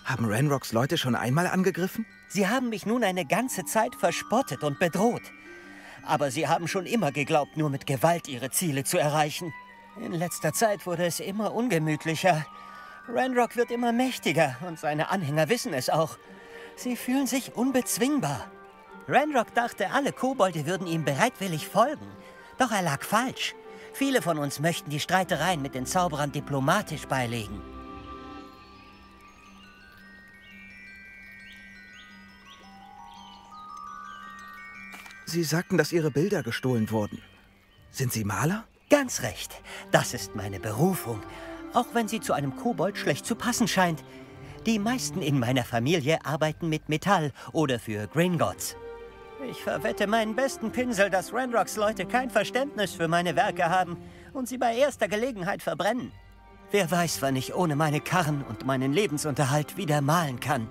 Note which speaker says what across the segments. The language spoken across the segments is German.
Speaker 1: Haben Ranrocks Leute schon einmal angegriffen?
Speaker 2: Sie haben mich nun eine ganze Zeit verspottet und bedroht. Aber sie haben schon immer geglaubt, nur mit Gewalt ihre Ziele zu erreichen. In letzter Zeit wurde es immer ungemütlicher. Ranrock wird immer mächtiger und seine Anhänger wissen es auch. Sie fühlen sich unbezwingbar. Ranrock dachte, alle Kobolde würden ihm bereitwillig folgen. Doch er lag falsch. Viele von uns möchten die Streitereien mit den Zauberern diplomatisch beilegen.
Speaker 1: Sie sagten, dass Ihre Bilder gestohlen wurden. Sind Sie Maler?
Speaker 2: Ganz recht. Das ist meine Berufung. Auch wenn sie zu einem Kobold schlecht zu passen scheint. Die meisten in meiner Familie arbeiten mit Metall oder für Gringotts. Ich verwette meinen besten Pinsel, dass Ranrocks Leute kein Verständnis für meine Werke haben und sie bei erster Gelegenheit verbrennen. Wer weiß, wann ich ohne meine Karren und meinen Lebensunterhalt wieder malen kann.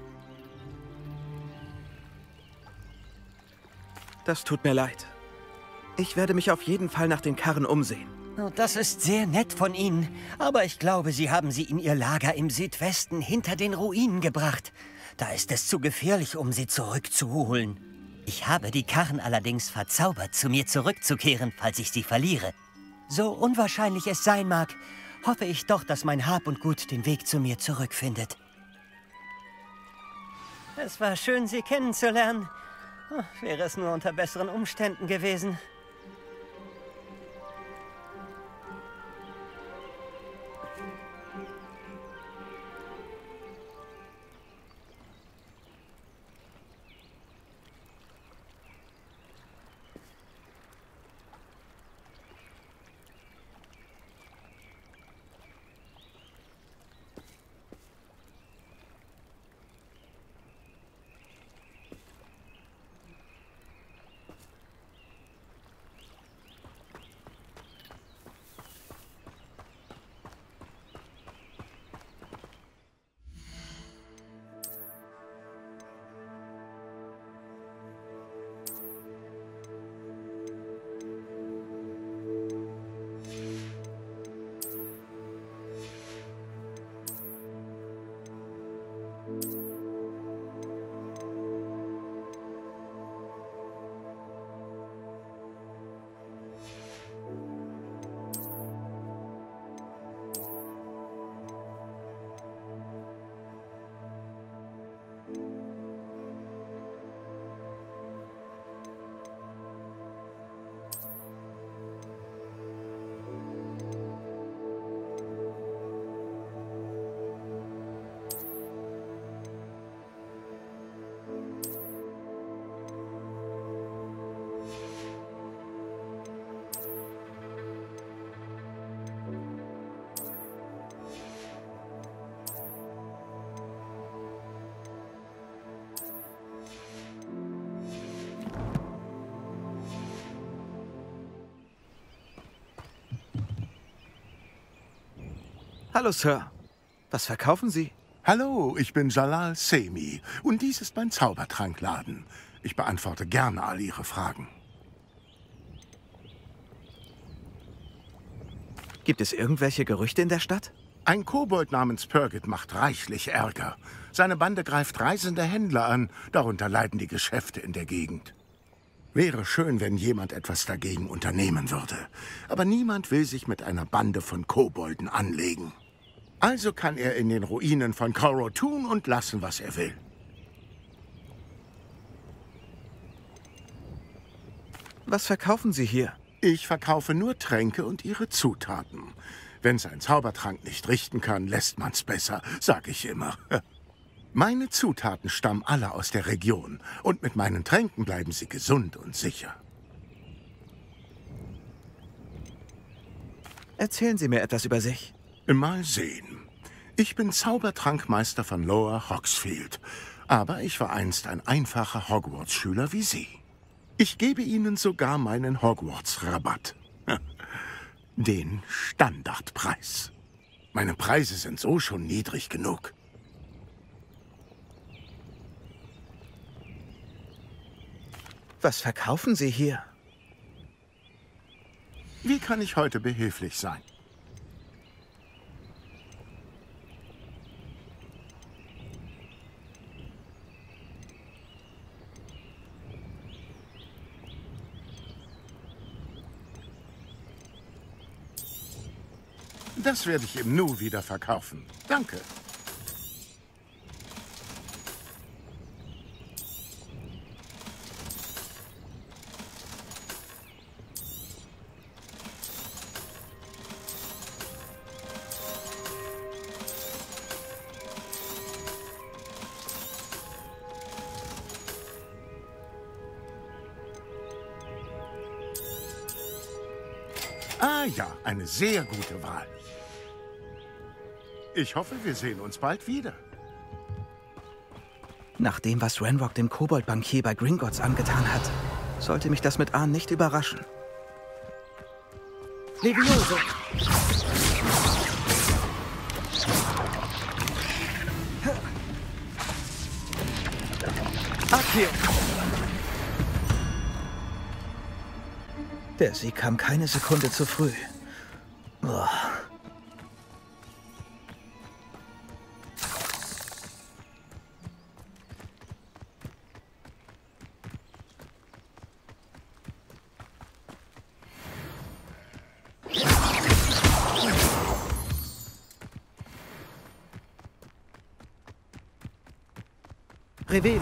Speaker 1: Das tut mir leid. Ich werde mich auf jeden Fall nach den Karren umsehen.
Speaker 2: Das ist sehr nett von Ihnen, aber ich glaube, Sie haben sie in Ihr Lager im Südwesten hinter den Ruinen gebracht. Da ist es zu gefährlich, um sie zurückzuholen. Ich habe die Karren allerdings verzaubert, zu mir zurückzukehren, falls ich sie verliere. So unwahrscheinlich es sein mag, hoffe ich doch, dass mein Hab und Gut den Weg zu mir zurückfindet. Es war schön, Sie kennenzulernen. Wäre es nur unter besseren Umständen gewesen.
Speaker 1: Hallo, Sir. Was verkaufen Sie?
Speaker 3: Hallo, ich bin Jalal Semi und dies ist mein Zaubertrankladen. Ich beantworte gerne all Ihre Fragen.
Speaker 1: Gibt es irgendwelche Gerüchte in der Stadt?
Speaker 3: Ein Kobold namens Purgit macht reichlich Ärger. Seine Bande greift reisende Händler an, darunter leiden die Geschäfte in der Gegend. Wäre schön, wenn jemand etwas dagegen unternehmen würde. Aber niemand will sich mit einer Bande von Kobolden anlegen. Also kann er in den Ruinen von Coro tun und lassen, was er will.
Speaker 1: Was verkaufen Sie hier?
Speaker 3: Ich verkaufe nur Tränke und ihre Zutaten. Wenn sein Zaubertrank nicht richten kann, lässt man's besser, sag ich immer. Meine Zutaten stammen alle aus der Region und mit meinen Tränken bleiben sie gesund und sicher.
Speaker 1: Erzählen Sie mir etwas über sich.
Speaker 3: Mal sehen. Ich bin Zaubertrankmeister von Lower Hogsfield, aber ich war einst ein einfacher Hogwarts-Schüler wie Sie. Ich gebe Ihnen sogar meinen Hogwarts-Rabatt. Den Standardpreis. Meine Preise sind so schon niedrig genug.
Speaker 1: Was verkaufen Sie hier?
Speaker 3: Wie kann ich heute behilflich sein? Das werde ich im Nu wieder verkaufen. Danke. Ah ja, eine sehr gute Wahl. Ich hoffe, wir sehen uns bald wieder.
Speaker 1: Nach dem, was Ranrock dem Koboldbankier bei Gringotts angetan hat, sollte mich das mit Ahn nicht überraschen. Levioso! Accio! Der Sieg kam keine Sekunde zu früh. Boah. Revelio.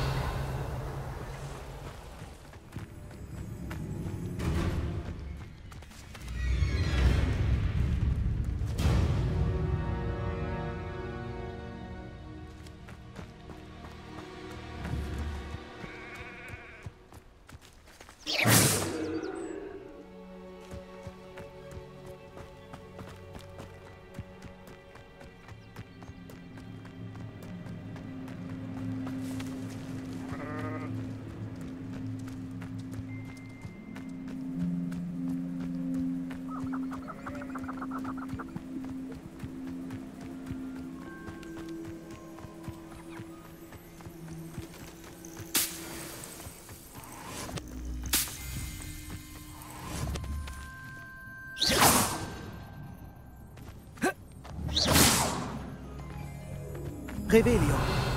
Speaker 1: Revelio.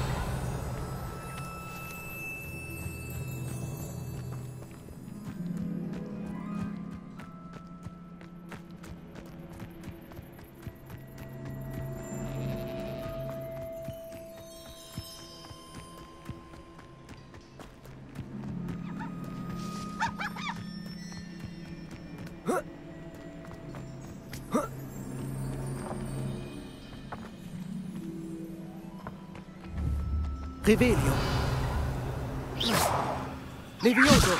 Speaker 1: Revelio. Levioso.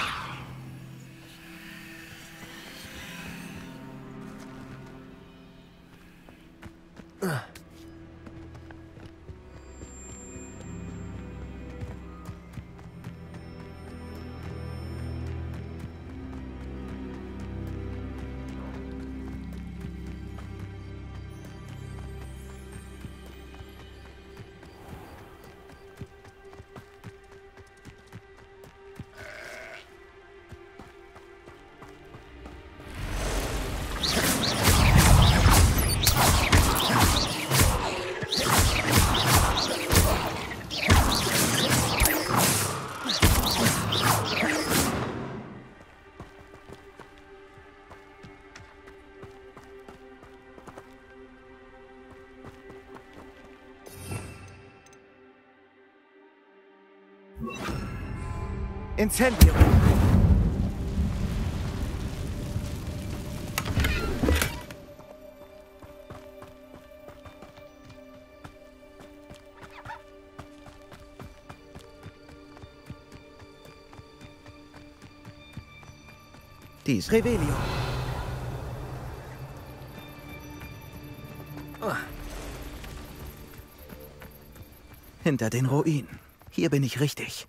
Speaker 1: Incendio. Dies Revelio. Hinter den Ruinen. Hier bin ich richtig.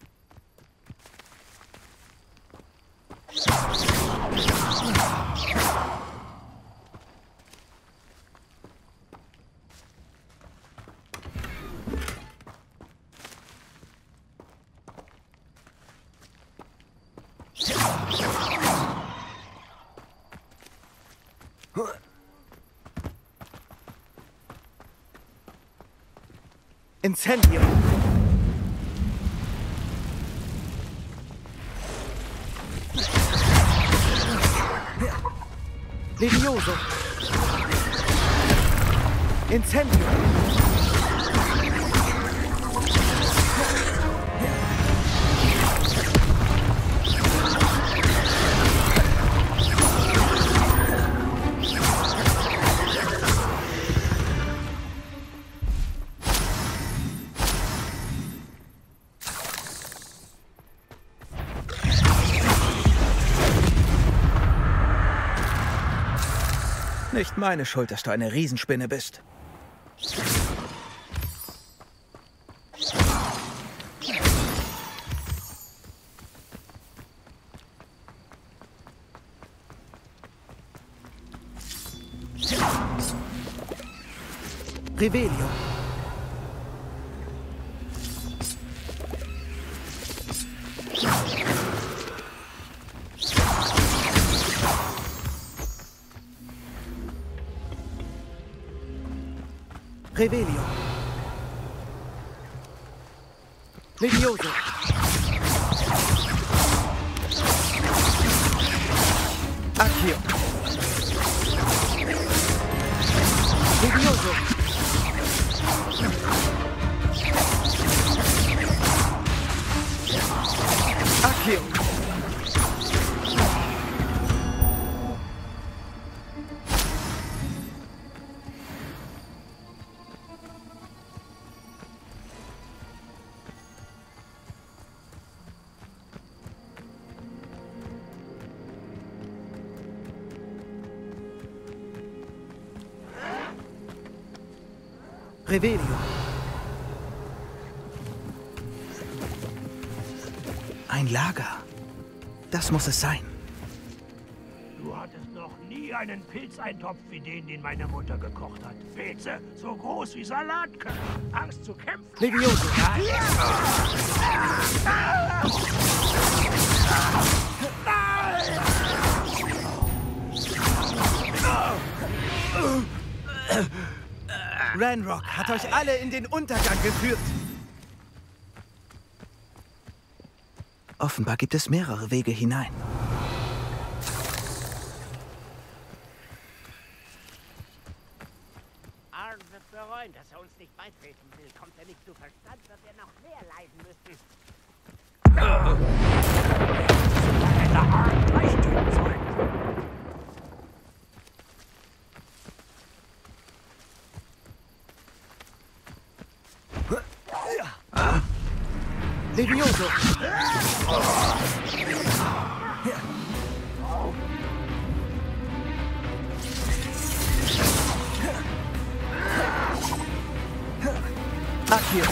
Speaker 1: Incendio. Levioso. Incendio! Nicht meine Schuld, dass du eine Riesenspinne bist. Revelio. Revelio. Levioso. Accio. Levioso. Accio. Revelio. Ein Lager. Das muss es sein.
Speaker 4: Du hattest noch nie einen Pilzeintopf wie den meine Mutter gekocht hat. Pilze, so groß wie Salatkörner. Angst zu kämpfen.
Speaker 1: Levioso. Ranrock hat euch alle in den Untergang geführt. Offenbar gibt es mehrere Wege hinein.
Speaker 5: Arn wird bereuen, dass er uns nicht beitreten will. Kommt er nicht zu Verstand, wird er noch mehr leiden müssen.
Speaker 4: Hätte Arn gleich töten sollen.
Speaker 1: Levioso. Accio.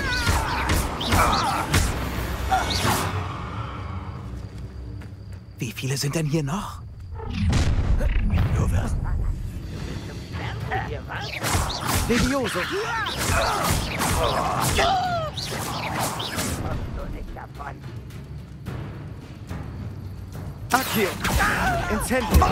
Speaker 1: Wie viele sind denn hier noch?
Speaker 4: Du wirst
Speaker 5: Hier, was?
Speaker 1: Levioso.
Speaker 5: Du nicht davon.
Speaker 1: Accio. Incendio.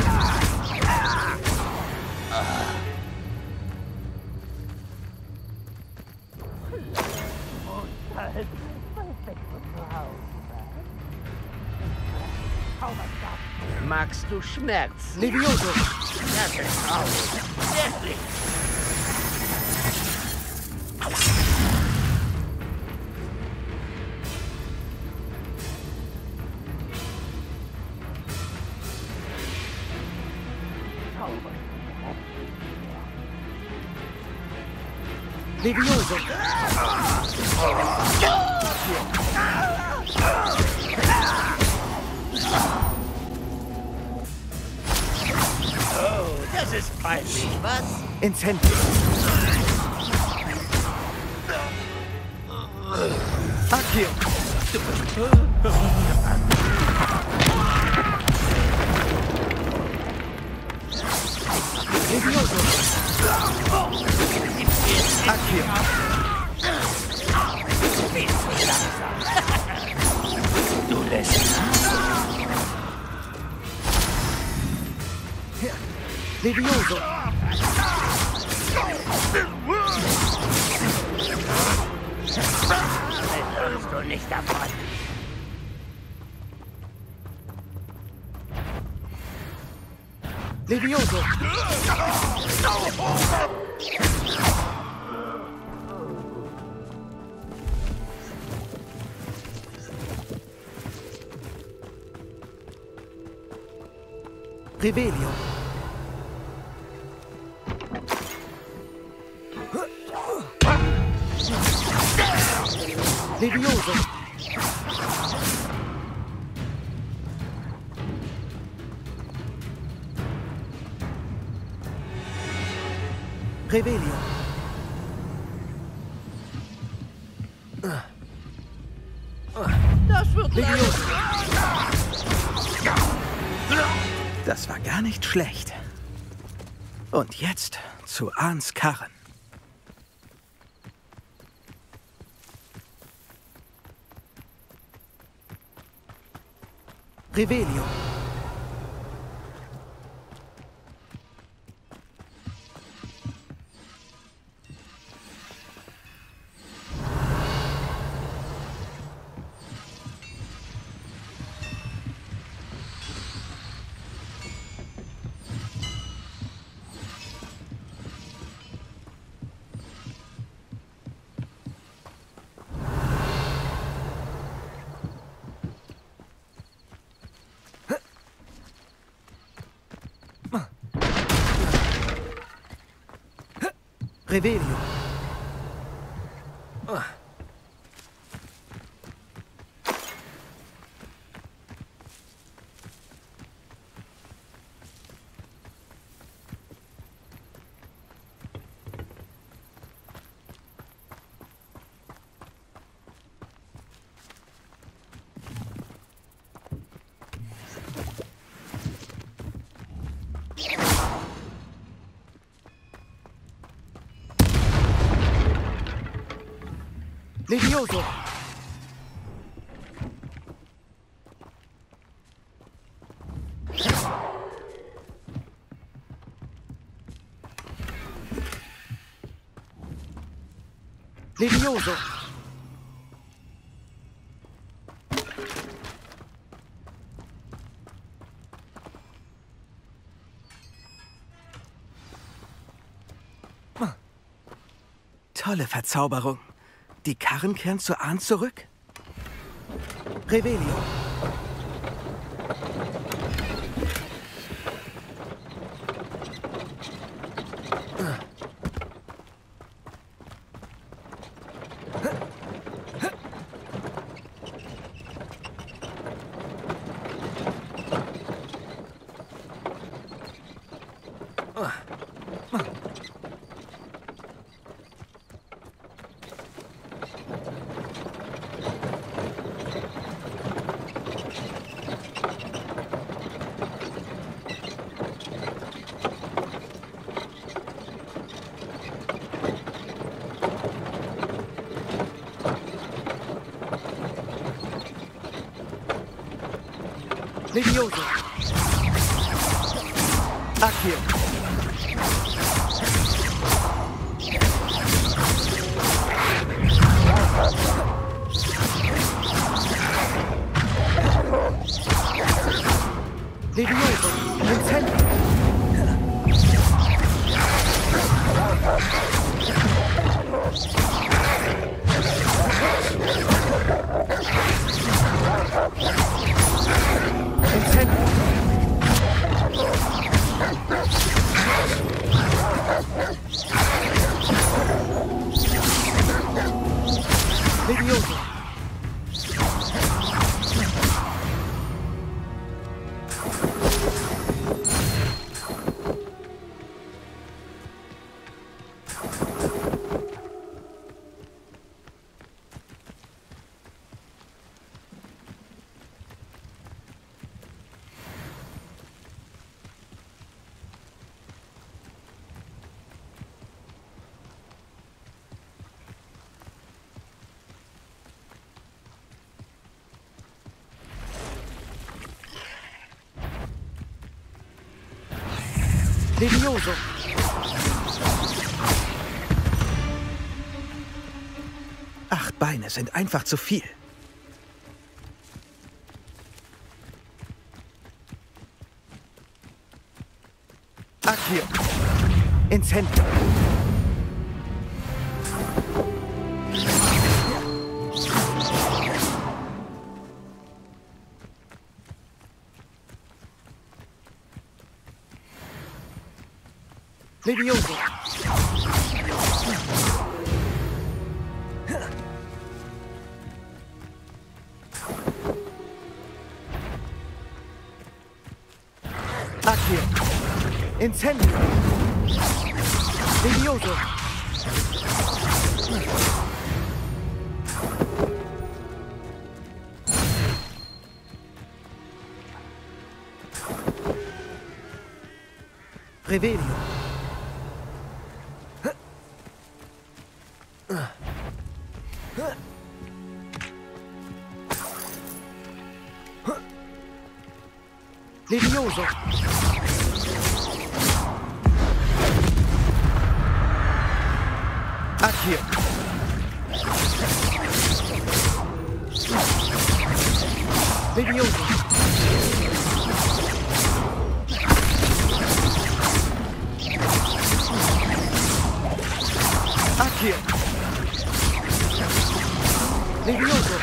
Speaker 5: Magst du Schmerz?
Speaker 1: Levioso.
Speaker 5: Das ist traurig. Wirklich.
Speaker 1: Levioso.
Speaker 5: Oh, das ist peinlich, was?
Speaker 1: Incendio. Accio. Levioso. Accio.
Speaker 5: Du lässt
Speaker 1: Levioso.
Speaker 5: kommst du nicht davon.
Speaker 1: Levioso. Revelio. Levioso. Revelio.
Speaker 5: Das wird
Speaker 1: Levioso. Das war gar nicht schlecht. Und jetzt zu Ahns Karren. Revelio. Revelio. Levioso. Levioso. Tolle Verzauberung. Die Karren kehren zu Ahn zurück? Revelio. Levioso. Accio. Levioso. Incendio. Levioso. Levioso. Acht Beine sind einfach zu viel. Accio. Incendio. Levioso. Accio. Incendio. Levioso. Revelio. Levioso. Accio. Levioso. Accio. Levioso.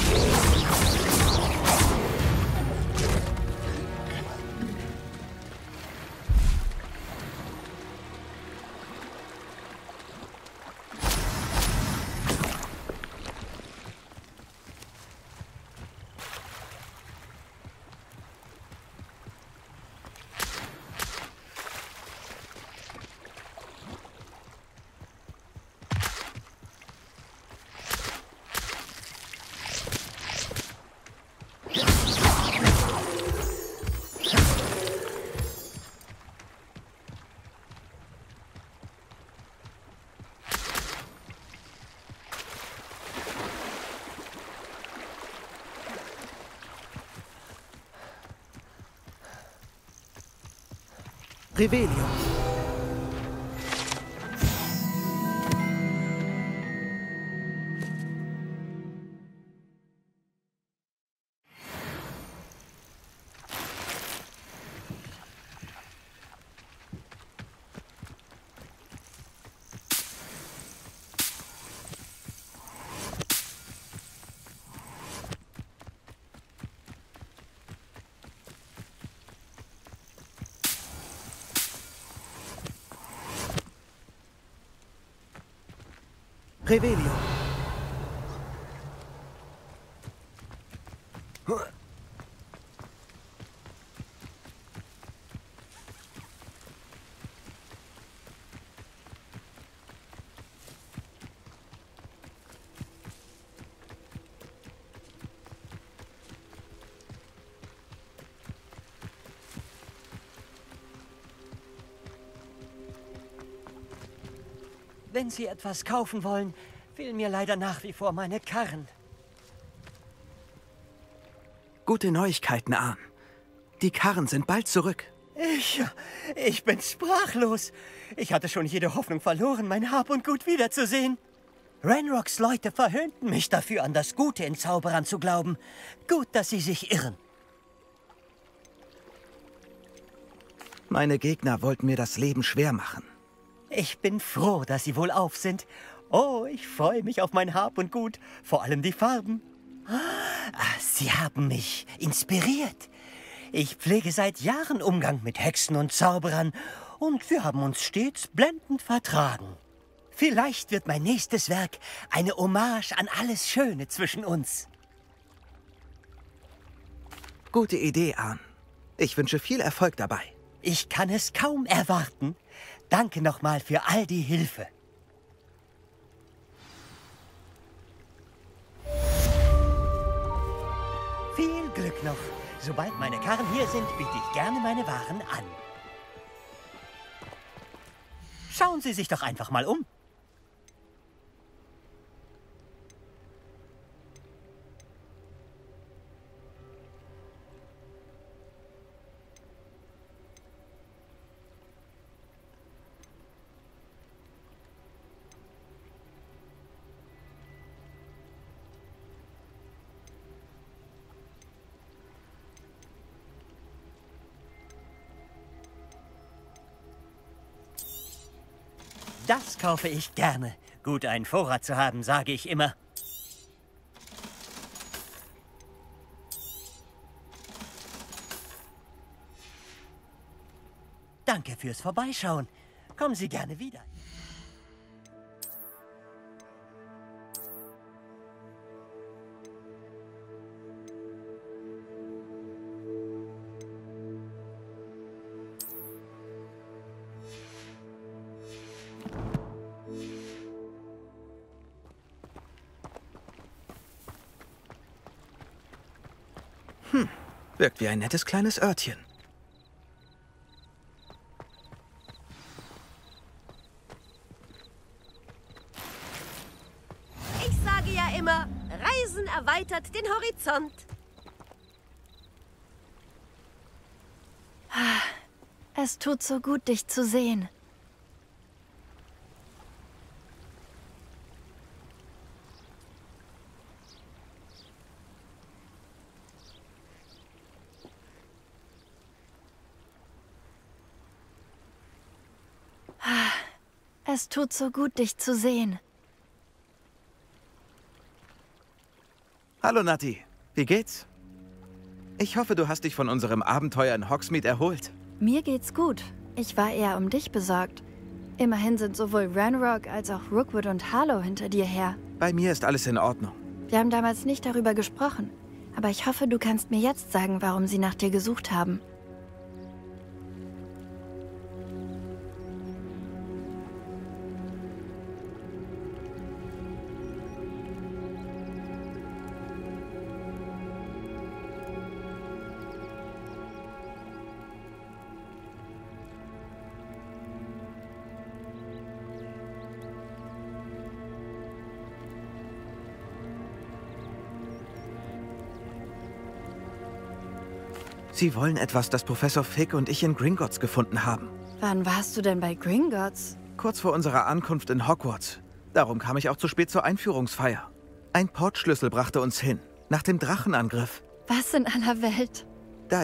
Speaker 1: Revelio. Revelio.
Speaker 2: Wenn Sie etwas kaufen wollen, fehlen mir leider nach wie vor meine Karren.
Speaker 1: Gute Neuigkeiten, Arn. Die Karren sind bald zurück.
Speaker 2: Ich bin sprachlos. Ich hatte schon jede Hoffnung verloren, mein Hab und Gut wiederzusehen. Ranrocks Leute verhöhnten mich dafür, an das Gute in Zauberern zu glauben. Gut, dass sie sich irren.
Speaker 1: Meine Gegner wollten mir das Leben schwer machen.
Speaker 2: Ich bin froh, dass Sie wohlauf sind. Oh, ich freue mich auf mein Hab und Gut, vor allem die Farben. Sie haben mich inspiriert. Ich pflege seit Jahren Umgang mit Hexen und Zauberern und wir haben uns stets blendend vertragen. Vielleicht wird mein nächstes Werk eine Hommage an alles Schöne zwischen uns.
Speaker 1: Gute Idee, Arn. Ich wünsche viel Erfolg dabei.
Speaker 2: Ich kann es kaum erwarten. Danke nochmal für all die Hilfe. Viel Glück noch. Sobald meine Karren hier sind, biete ich gerne meine Waren an. Schauen Sie sich doch einfach mal um. Das kaufe ich gerne. Gut, einen Vorrat zu haben, sage ich immer. Danke fürs Vorbeischauen. Kommen Sie gerne wieder.
Speaker 1: Wirkt wie ein nettes kleines Örtchen.
Speaker 6: Ich sage ja immer, Reisen erweitert den Horizont.
Speaker 7: Es tut so gut, dich zu sehen. Es tut so gut, dich zu sehen.
Speaker 1: Hallo Nati, wie geht's? Ich hoffe, du hast dich von unserem Abenteuer in Hogsmeade erholt.
Speaker 7: Mir geht's gut. Ich war eher um dich besorgt. Immerhin sind sowohl Ranrock als auch Rookwood und Harlow hinter dir her.
Speaker 1: Bei mir ist alles in Ordnung.
Speaker 7: Wir haben damals nicht darüber gesprochen. Aber ich hoffe, du kannst mir jetzt sagen, warum sie nach dir gesucht haben.
Speaker 1: Sie wollen etwas, das Professor Fig und ich in Gringotts gefunden haben.
Speaker 7: Wann warst du denn bei Gringotts?
Speaker 1: Kurz vor unserer Ankunft in Hogwarts. Darum kam ich auch zu spät zur Einführungsfeier. Ein Portschlüssel brachte uns hin, nach dem Drachenangriff.
Speaker 7: Was in aller Welt?